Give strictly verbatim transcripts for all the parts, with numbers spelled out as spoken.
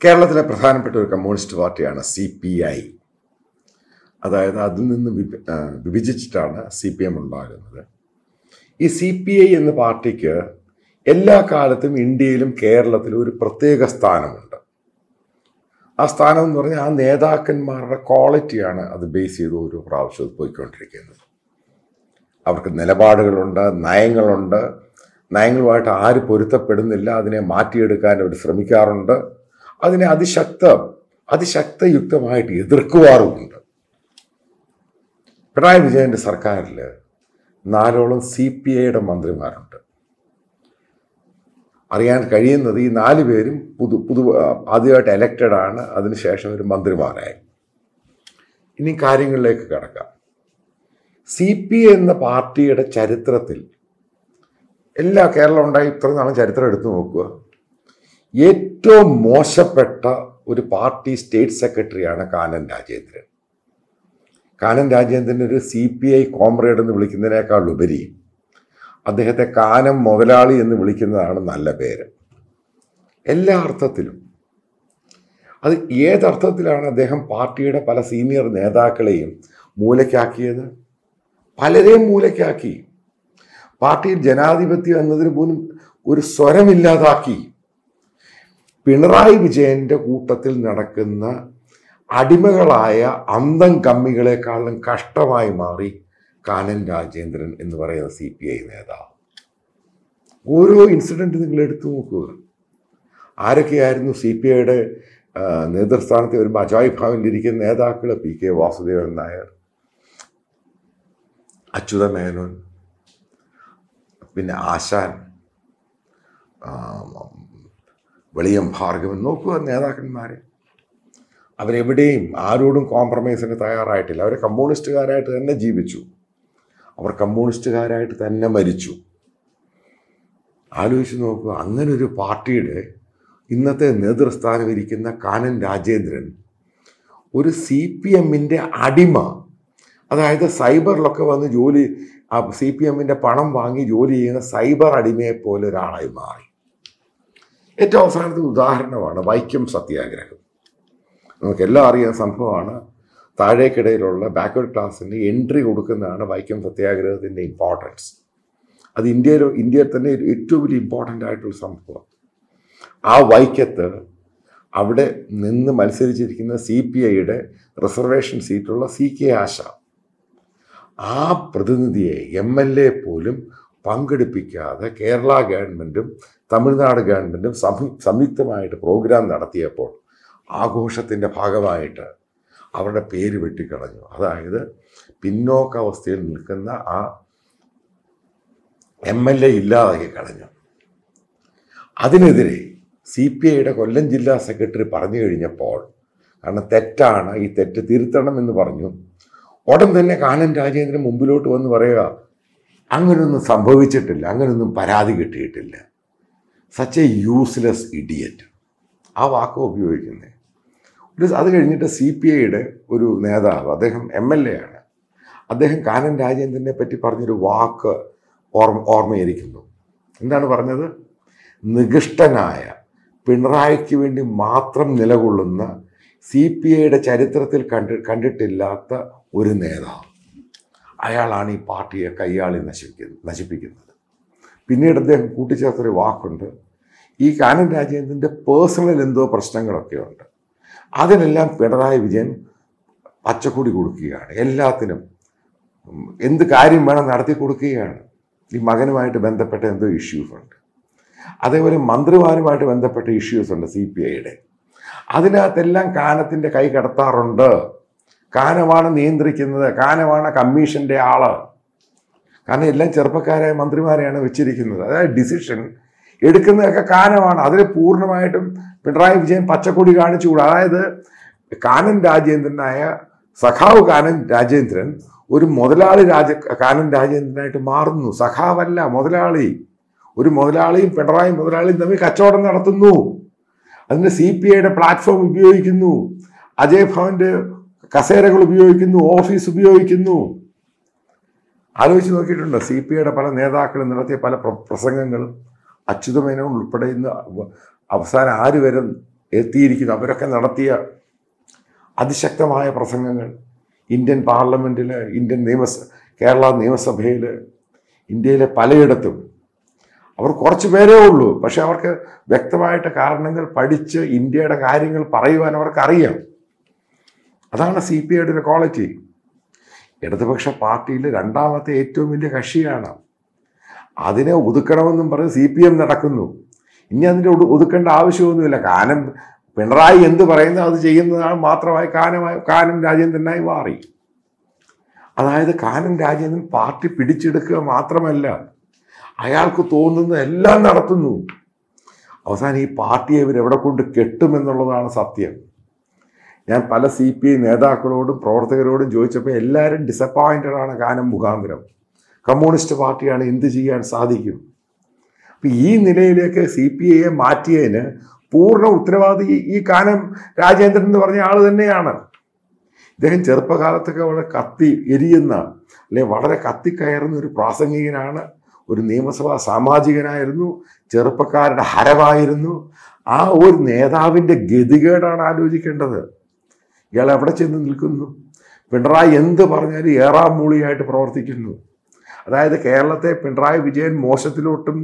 കേരളത്തിലെ പ്രധാനപ്പെട്ട ഒരു കമ്മ്യൂണിസ്റ്റ് പാർട്ടിയാണ് സി പി ഐ. അതായത് അതിൽ നിന്ന് വിഭ വിഭജിച്ചിട്ടാണ് സി പി എം ഉണ്ടാകുന്നത്. ഈ സി പി ഐ എന്ന പാർട്ടിക്ക് എല്ലാ കാലത്തും ഇന്ത്യയിലും കേരളത്തിലും ഒരു പ്രത്യേക സ്ഥാനമുണ്ട്. ആ സ്ഥാനം എന്ന് പറഞ്ഞാൽ ആ നേതാക്കന്മാരുടെ ക്വാളിറ്റിയാണ് അത് ബേസ് ചെയ്ത് ഓരോ പ്രാവശ്യവും പോയിക്കൊണ്ടിരിക്കുന്നത്. അവർക്ക് നിലപാടുകളുണ്ട്, നയങ്ങളുണ്ട്. നയങ്ങളുമായിട്ട് ആര് പൊരുത്തപ്പെടുന്നില്ല അതിനെ മാറ്റിയെടുക്കാൻ അവർ ശ്രമിക്കാറുണ്ട്. അതിനെ അതിശക്ത അതിശക്തയുക്തമായിട്ട് എതിർക്കുവാറുമുണ്ട്. പിണറായി വിജയൻ്റെ സർക്കാരിൽ നാലോളം സി പി ഐയുടെ മന്ത്രിമാരുണ്ട്. അറിയാൻ കഴിയുന്നത് ഈ നാല് പേരും പുതു പുതു ആദ്യമായിട്ട് എലക്റ്റഡ് ആണ്. അതിനുശേഷം ഒരു മന്ത്രിമാരായി. ഇനി കാര്യങ്ങളിലേക്ക് കടക്കാം. സി പി ഐ എന്ന പാർട്ടിയുടെ ചരിത്രത്തിൽ എല്ലാ കേരളം ഉണ്ടായി ഇത്ര നാളും ചരിത്രം എടുത്തു നോക്കുക, ഏറ്റവും മോശപ്പെട്ട ഒരു പാർട്ടി സ്റ്റേറ്റ് സെക്രട്ടറിയാണ് കാനൻ രാജേന്ദ്രൻ. കാനൻ രാജേന്ദ്രൻ ഒരു സി പി ഐ കോമ്രേഡ് എന്ന് വിളിക്കുന്നതിനേക്കാൾ ഉപരി അദ്ദേഹത്തെ കാനം മുതലാളി എന്ന് വിളിക്കുന്നതാണ് നല്ല പേര് എല്ലാ അർത്ഥത്തിലും. അത് ഏതർത്ഥത്തിലാണ് അദ്ദേഹം പാർട്ടിയുടെ പല സീനിയർ നേതാക്കളെയും മൂലയ്ക്കാക്കിയത്? പലരെയും മൂലയ്ക്കാക്കി. പാർട്ടിയിൽ ജനാധിപത്യം എന്നതിന് പോലും ഒരു സ്വരമില്ലാതാക്കി. പിണറായി വിജയൻ്റെ കൂട്ടത്തിൽ നടക്കുന്ന അടിമകളായ അന്തം കമ്മികളെക്കാളും കഷ്ടമായി മാറി കാനൻ രാജേന്ദ്രൻ എന്ന് പറയുന്ന സി പി ഐ നേതാവ്. ഓരോ ഇൻസിഡൻറ്റ് നിങ്ങൾ എടുത്തു നോക്കുക. ആരൊക്കെയായിരുന്നു സി പി ഐയുടെ നേതൃസ്ഥാനത്ത് വരുമ്പോൾ അജായ് ഭവനിലിരിക്കുന്ന നേതാക്കൾ? പി കെ വാസുദേവൻ നായർ, അച്യുത മേനോൻ, പിന്നെ ആശാൻ, വെളിയം ഭാർഗവൻ. നോക്കുക നേതാക്കന്മാരെ. അവരെവിടെയും ആരോടും കോംപ്രമൈസിന് തയ്യാറായിട്ടില്ല. അവർ കമ്മ്യൂണിസ്റ്റുകാരായിട്ട് തന്നെ ജീവിച്ചു. അവർ കമ്മ്യൂണിസ്റ്റുകാരായിട്ട് തന്നെ മരിച്ചു. ആലോചിച്ച് നോക്കുക. അങ്ങനൊരു പാർട്ടിയുടെ ഇന്നത്തെ നേതൃസ്ഥാനം ഇരിക്കുന്ന കാനൻ രാജേന്ദ്രൻ ഒരു സി പി എമ്മിൻ്റെ അടിമ, അതായത് സൈബറിലൊക്കെ വന്ന് ജോലി സി പി എമ്മിൻ്റെ പണം വാങ്ങി ജോലി ചെയ്യുന്ന സൈബർ അടിമയെപ്പോലെ ഒരാളായി മാറി. ഏറ്റവും അവസാനത്തെ ഉദാഹരണമാണ് വൈക്കം സത്യാഗ്രഹം. നമുക്കെല്ലാം അറിയാൻ സംഭവമാണ്. താഴേക്കിടയിലുള്ള ബാക്ക്വേർഡ് ക്ലാസ്സിൻ്റെ എൻട്രി കൊടുക്കുന്നതാണ് വൈക്കം സത്യാഗ്രഹത്തിൻ്റെ ഇമ്പോർട്ടൻസ്. അത് ഇന്ത്യയിലോ ഇന്ത്യയിൽ തന്നെ ഏറ്റവും വലിയ ഇമ്പോർട്ടൻ്റ് ആയിട്ടുള്ള സംഭവം. ആ വൈക്കത്ത് അവിടെ നിന്ന് മത്സരിച്ചിരിക്കുന്ന സി പി ഐയുടെ റിസർവേഷൻ സീറ്റുള്ള സി കെ ആശ, ആ പ്രതിനിധിയെ എം എൽ എ പോലും പങ്കെടുപ്പിക്കാതെ കേരള ഗവൺമെൻറ്റും തമിഴ്നാട് ഗവൺമെൻറ്റും സംയുക്തമായിട്ട് പ്രോഗ്രാം നടത്തിയപ്പോൾ ആഘോഷത്തിൻ്റെ ഭാഗമായിട്ട് അവരുടെ പേര് വെട്ടിക്കളഞ്ഞു. അതായത് പിന്നോക്കാവസ്ഥയിൽ നിൽക്കുന്ന ആ എം എൽ എ ഇല്ലാതാക്കി കളഞ്ഞു. അതിനെതിരെ സി പി ഐയുടെ കൊല്ലം ജില്ലാ സെക്രട്ടറി പറഞ്ഞു കഴിഞ്ഞപ്പോൾ, കാരണം തെറ്റാണ്, ഈ തെറ്റ് തിരുത്തണം എന്ന് പറഞ്ഞു, ഉടൻ തന്നെ കാനൻ രാജേന്ദ്രൻ മുമ്പിലോട്ട് വന്ന് പറയുക, അങ്ങനൊന്നും സംഭവിച്ചിട്ടില്ല, അങ്ങനൊന്നും പരാതി കിട്ടിയിട്ടില്ല. Such a useless idiot. ആ വാക്ക് ഉപയോഗിക്കുന്നത്. ഒരു അത് കഴിഞ്ഞിട്ട് സി പി ഐയുടെ ഒരു നേതാവ്, അദ്ദേഹം എം എൽ എ ആണ്, അദ്ദേഹം കാനൻ രാജേന്ദ്രനെ പറ്റി പറഞ്ഞൊരു വാക്ക് ഓർമ്മ ഓർമ്മയിരിക്കുന്നു. എന്താണ് പറഞ്ഞത്? നികൃഷ്ടനായ, പിണറായിക്ക് വേണ്ടി മാത്രം നിലകൊള്ളുന്ന, സി പി ഐയുടെ ചരിത്രത്തിൽ കണ്ടി കണ്ടിട്ടില്ലാത്ത ഒരു നേതാവ്, അയാളാണ് ഈ പാർട്ടിയെ കയ്യാളി നശിപ്പിക്കുന്നത് നശിപ്പിക്കുന്നത് പിന്നീട് അദ്ദേഹം കൂട്ടിച്ചേർത്തൊരു വാക്കുണ്ട്, ഈ കാനൻ രാജേന്ദ്രൻ്റെ പേഴ്സണൽ എന്തോ പ്രശ്നങ്ങളൊക്കെ ഉണ്ട്, അതിനെല്ലാം പിണറായി വിജയൻ പച്ചക്കൊടി കൊടുക്കുകയാണ്. എല്ലാത്തിനും എന്ത് കാര്യം വേണം നടത്തി കൊടുക്കുകയാണ്. ഈ മകനുമായിട്ട് ബന്ധപ്പെട്ട എന്തോ ഇഷ്യൂസ് ഉണ്ട്, അതേപോലെ മന്ത്രിമാരുമായിട്ട് ബന്ധപ്പെട്ട ഇഷ്യൂസ് ഉണ്ട് സി പി ഐയുടെ. അതിനകത്തെല്ലാം കാനത്തിൻ്റെ കൈ കടത്താറുണ്ട്. കാനമാണ് നിയന്ത്രിക്കുന്നത്, കാനമാണ് കമ്മീഷൻ്റെ ആള്. കാരണം എല്ലാം ചെറുപ്പക്കാരായ മന്ത്രിമാരെയാണ് വെച്ചിരിക്കുന്നത്. അതായത് ഡിസിഷൻ എടുക്കുന്നതൊക്കെ കാനമാണ്. അതിൽ പൂർണ്ണമായിട്ടും പിണറായി വിജയൻ പച്ചക്കൊടി കാണിച്ചുകൂടാ. അതായത് കാനൻ രാജേന്ദ്രനായ സഖാവ് കാനൻ രാജേന്ദ്രൻ ഒരു മുതലാളി രാജ കാനൻ രാജേന്ദ്രനായിട്ട് മാറുന്നു. സഖാവല്ല, മുതലാളി. ഒരു മുതലാളിയും പിണറായി മുതലാളിയും തമ്മിൽ കച്ചവടം നടത്തുന്നു. അതിന് സി പി ഐയുടെ പ്ലാറ്റ്ഫോം ഉപയോഗിക്കുന്നു, അജയ് ഭവൻ്റെ കസേരകൾ ഉപയോഗിക്കുന്നു, ഓഫീസ് ഉപയോഗിക്കുന്നു. ആലോചിച്ച് നോക്കിയിട്ടുണ്ടോ? സി പി ഐയുടെ പല നേതാക്കളും നടത്തിയ പല പ്രസംഗങ്ങളും അച്യുതമേനോൻ ഉൾപ്പെടെ ഇന്ന് അവസാനം ആര് വരെ എത്തിയിരിക്കുന്നു. അവരൊക്കെ നടത്തിയ അതിശക്തമായ പ്രസംഗങ്ങൾ ഇന്ത്യൻ പാർലമെൻറ്റിൽ, ഇന്ത്യൻ നിയമസ കേരള നിയമസഭയിൽ, ഇന്ത്യയിലെ പലയിടത്തും അവർ കുറച്ച് പേരേ ഉള്ളൂ. പക്ഷെ അവർക്ക് വ്യക്തമായിട്ട് കാരണങ്ങൾ പഠിച്ച് ഇന്ത്യയുടെ കാര്യങ്ങൾ പറയുവാൻ അവർക്കറിയാം. അതാണ് സി പി ഐയുടെ ഒരു ക്വാളിറ്റി. ഇടതുപക്ഷ പാർട്ടിയിൽ രണ്ടാമത്തെ ഏറ്റവും വലിയ കക്ഷിയാണ്. അതിനെ ഒതുക്കണമെന്നും പറഞ്ഞ് സി പി എം നടക്കുന്നു. ഇനി അതിൻ്റെ ഒതുക്കേണ്ട ആവശ്യമൊന്നുമില്ല. കാനം പിണറായി എന്ത് പറയുന്നു അത് ചെയ്യുന്നതാണ് മാത്രമായി കാനമായി കാനം രാജേന്ദ്രനായി മാറി. അതായത് കാനം രാജേന്ദ്രൻ പാർട്ടി പിടിച്ചെടുക്കുക മാത്രമല്ല, അയാൾക്ക് തോന്നുന്ന എല്ലാം നടത്തുന്നു. അവസാനം ഈ പാർട്ടിയെ ഇവരെവിടെ കൊണ്ട് കെട്ടുമെന്നുള്ളതാണ് സത്യം. ഞാൻ പല സി പി ഐ നേതാക്കളോടും പ്രവർത്തകരോടും ചോദിച്ചപ്പോൾ എല്ലാവരും ഡിസപ്പോയിൻറ്റഡ് ആണ്. കാനം മുഖാന്തരം കമ്മ്യൂണിസ്റ്റ് പാർട്ടിയാണ്, എന്ത് ചെയ്യാൻ സാധിക്കും? അപ്പം ഈ നിലയിലേക്ക് സി പി ഐയെ മാറ്റിയതിന് പൂർണ്ണ ഉത്തരവാദി ഈ കാനം രാജേന്ദ്രൻ എന്ന് പറഞ്ഞ ആൾ തന്നെയാണ്. ഇദ്ദേഹം ചെറുപ്പകാലത്തൊക്കെ വളരെ കത്തി എരിയുന്ന, അല്ലെങ്കിൽ വളരെ കത്തിക്കയറുന്ന ഒരു പ്രാസംഗികനാണ്. ഒരു നിയമസഭാ സാമാജികനായിരുന്നു, ചെറുപ്പക്കാരുടെ ഹരമായിരുന്നു. ആ ഒരു നേതാവിൻ്റെ ഗതികേടാണ് ആലോചിക്കേണ്ടത്. ഇയാൾ എവിടെ ചെന്ന് നിൽക്കുന്നു? പിണറായി എന്ത് പറഞ്ഞാലും ഏറാമൂളിയായിട്ട് പ്രവർത്തിക്കുന്നു. അതായത് കേരളത്തെ പിണറായി വിജയൻ മോശത്തിലോട്ടും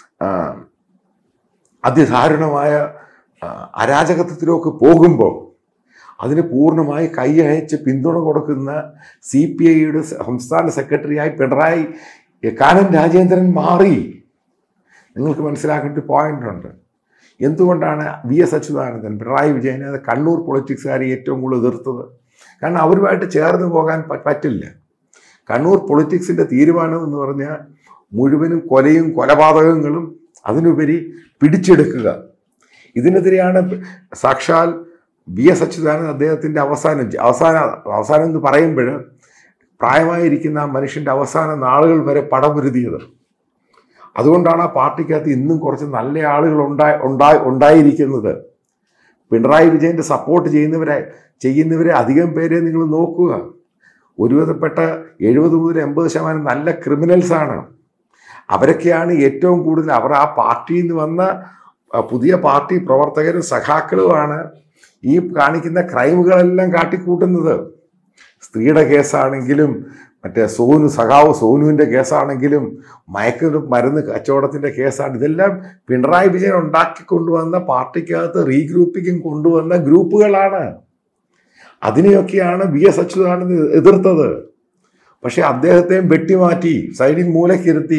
അതിദാരുണമായ അരാജകത്വത്തിലേക്ക് പോകുമ്പോൾ അതിന് പൂർണ്ണമായി കൈയയച്ച് പിന്തുണ കൊടുക്കുന്ന സി പി ഐയുടെ സംസ്ഥാന സെക്രട്ടറിയായി പിണറായി കാനം രാജേന്ദ്രൻ മാറി. നിങ്ങൾക്ക് മനസ്സിലാക്കേണ്ട ഒരു പോയിന്റ് ഉണ്ട്. എന്തുകൊണ്ടാണ് വി എസ് അച്യുതാനന്ദൻ പിണറായി വിജയനെ കണ്ണൂർ പൊളിറ്റിക്സുകാരെ ഏറ്റവും കൂടുതൽ എതിർത്തത്? കാരണം അവരുമായിട്ട് ചേർന്ന് പോകാൻ പറ്റില്ല. കണ്ണൂർ പൊളിറ്റിക്സിൻ്റെ തീരുമാനം എന്ന് പറഞ്ഞാൽ മുഴുവനും കൊലയും കൊലപാതകങ്ങളും, അതിനുപരി പിടിച്ചെടുക്കുക. ഇതിനെതിരെയാണ് സാക്ഷാൽ വി എസ് അച്യുതാനന്ദൻ അദ്ദേഹത്തിൻ്റെ അവസാനം അവസാന അവസാനം എന്ന് പറയുമ്പോൾ പ്രായമായിരിക്കുന്ന ആ മനുഷ്യൻ്റെ അവസാന നാളുകൾ വരെ പടപൊരുതിയത്. അതുകൊണ്ടാണ് ആ പാർട്ടിക്കകത്ത് ഇന്നും കുറച്ച് നല്ല ആളുകൾ ഉണ്ടായി ഉണ്ടായി ഉണ്ടായിരിക്കുന്നത്. പിണറായി വിജയൻ്റെ സപ്പോർട്ട് ചെയ്യുന്നവരെ ചെയ്യുന്നവരെ അധികം പേരെ നിങ്ങൾ നോക്കുക. ഒരുവിധപ്പെട്ട എഴുപത് മുതൽ എൺപത് ശതമാനം നല്ല ക്രിമിനൽസാണ്. അവരൊക്കെയാണ് ഏറ്റവും കൂടുതൽ, അവർ ആ പാർട്ടിയിൽ നിന്ന് വന്ന പുതിയ പാർട്ടി പ്രവർത്തകരും സഖാക്കളുമാണ് ഈ കാണിക്കുന്ന ക്രൈമുകളെല്ലാം കാട്ടിക്കൂട്ടുന്നത്. സ്ത്രീയുടെ കേസാണെങ്കിലും, മറ്റേ സോനു സഖാവ് സോനുവിൻ്റെ കേസാണെങ്കിലും, മയക്ക് മരുന്ന് കച്ചവടത്തിൻ്റെ കേസാണ്. ഇതെല്ലാം പിണറായി വിജയൻ ഉണ്ടാക്കിക്കൊണ്ടുവന്ന പാർട്ടിക്കകത്ത് റീഗ്രൂപ്പിംഗ് കൊണ്ടുവന്ന ഗ്രൂപ്പുകളാണ്. അതിനെയൊക്കെയാണ് വി എസ് അച്യുതാനന്ദൻ എതിർത്തത്. പക്ഷെ അദ്ദേഹത്തെയും വെട്ടിമാറ്റി സൈഡിൽ മൂലക്കിരുത്തി.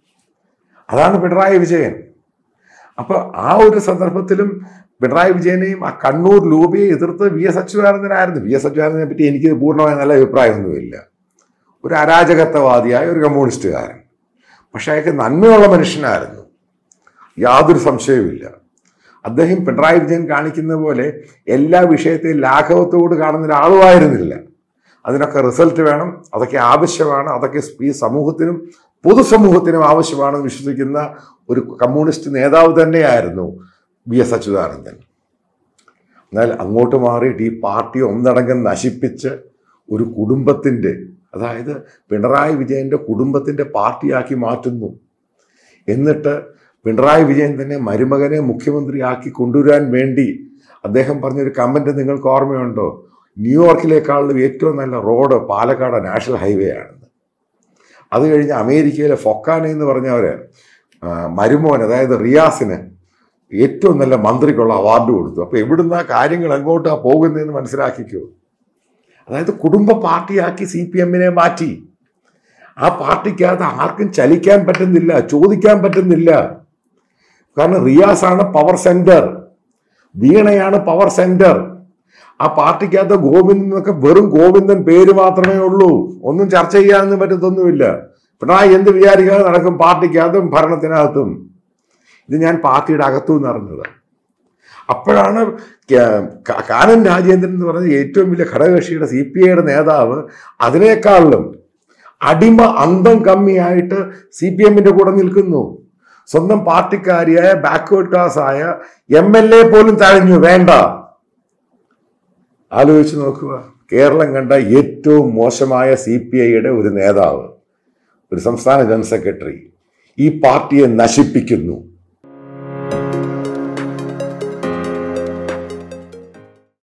അതാണ് പിണറായി വിജയൻ. അപ്പോൾ ആ ഒരു സന്ദർഭത്തിലും പിണറായി വിജയനെയും ആ കണ്ണൂർ ലോബിയെ എതിർത്ത് വി എസ് അച്യുതാനന്ദനായിരുന്നു. വി എസ് അച്യുതാനന്ദനെ പറ്റി എനിക്ക് പൂർണ്ണമായ നല്ല അഭിപ്രായമൊന്നുമില്ല. ഒരു അരാജകത്വവാദിയായ ഒരു കമ്മ്യൂണിസ്റ്റുകാരൻ. പക്ഷെ അയാൾക്ക് നന്മയുള്ള മനുഷ്യനായിരുന്നു, യാതൊരു സംശയവുമില്ല. അദ്ദേഹം പിണറായി വിജയൻ കാണിക്കുന്ന പോലെ എല്ലാ വിഷയത്തെയും ലാഘവത്തോട് കാണുന്ന ഒരാളുമായിരുന്നില്ല. അതിനൊക്കെ റിസൾട്ട് വേണം, അതൊക്കെ ആവശ്യമാണ്, അതൊക്കെ ഈ സമൂഹത്തിനും പൊതുസമൂഹത്തിനും ആവശ്യമാണെന്ന് വിശ്വസിക്കുന്ന ഒരു കമ്മ്യൂണിസ്റ്റ് നേതാവ് തന്നെയായിരുന്നു വി എസ് അച്യുതാനന്ദൻ. എന്നാൽ അങ്ങോട്ട് മാറിയിട്ട് ഈ പാർട്ടി ഒന്നടങ്കം നശിപ്പിച്ച് ഒരു കുടുംബത്തിൻ്റെ, അതായത് പിണറായി വിജയൻ്റെ കുടുംബത്തിൻ്റെ പാർട്ടിയാക്കി മാറ്റുന്നു. എന്നിട്ട് പിണറായി വിജയൻ തന്നെ മരുമകനെ മുഖ്യമന്ത്രിയാക്കി കൊണ്ടുവരാൻ വേണ്ടി അദ്ദേഹം പറഞ്ഞൊരു കമൻറ്റ് നിങ്ങൾക്ക് ഓർമ്മയുണ്ടോ? ന്യൂയോർക്കിലേക്കാളും ഏറ്റവും നല്ല റോഡ് പാലക്കാട് നാഷണൽ ഹൈവേ ആണെന്ന്. അത് കഴിഞ്ഞ് അമേരിക്കയിലെ ഫൊക്കാന എന്ന് പറഞ്ഞവർ മരുമോൻ, അതായത് റിയാസിന് ഏറ്റവും നല്ല മന്ത്രിക്കുള്ള അവാർഡ് കൊടുത്തു. അപ്പോൾ എവിടുന്ന കാര്യങ്ങൾ എങ്ങോട്ടാണ് പോകുന്നതെന്ന് മനസ്സിലാക്കിക്കോ. അതായത് കുടുംബ പാർട്ടിയാക്കി സി പി എമ്മിനെ മാറ്റി. ആ പാർട്ടിക്കകത്ത് ആർക്കും ചലിക്കാൻ പറ്റുന്നില്ല, ചോദിക്കാൻ പറ്റുന്നില്ല. കാരണം റിയാസാണ് പവർ സെന്റർ, വീണയാണ് പവർ സെന്റർ. ആ പാർട്ടിക്കകത്ത് ഗോവിന്ദൻ എന്നൊക്കെ വെറും ഗോവിന്ദൻ പേര് മാത്രമേ ഉള്ളൂ, ഒന്നും ചർച്ച ചെയ്യാനൊന്നും പറ്റത്തൊന്നുമില്ല. പിണറായി എന്ത് വിചാരിക്കാതെ നടക്കും പാർട്ടിക്കകത്തും ഭരണത്തിനകത്തും. ഇത് ഞാൻ പാർട്ടിയുടെ അകത്തു നിന്ന് അറിഞ്ഞത്. അപ്പോഴാണ് കാനം രാജേന്ദ്രൻ എന്ന് പറഞ്ഞ ഏറ്റവും വലിയ ഘടകകക്ഷിയുടെ സി പി ഐയുടെ നേതാവ് അതിനേക്കാളിലും അടിമ അന്തം കമ്മിയായിട്ട് സി പി എമ്മിൻ്റെ കൂടെ നിൽക്കുന്നു. സ്വന്തം പാർട്ടിക്കാരിയായ ബാക്ക്വേർഡ് ക്ലാസ് ആയ എം എൽ എ പോലും തഴഞ്ഞു വേണ്ട. ആലോചിച്ച് നോക്കുക, കേരളം കണ്ട ഏറ്റവും മോശമായ സി പി ഐയുടെ ഒരു നേതാവ്, ഒരു സംസ്ഥാന ജനറൽ സെക്രട്ടറി ഈ പാർട്ടിയെ നശിപ്പിക്കുന്നു.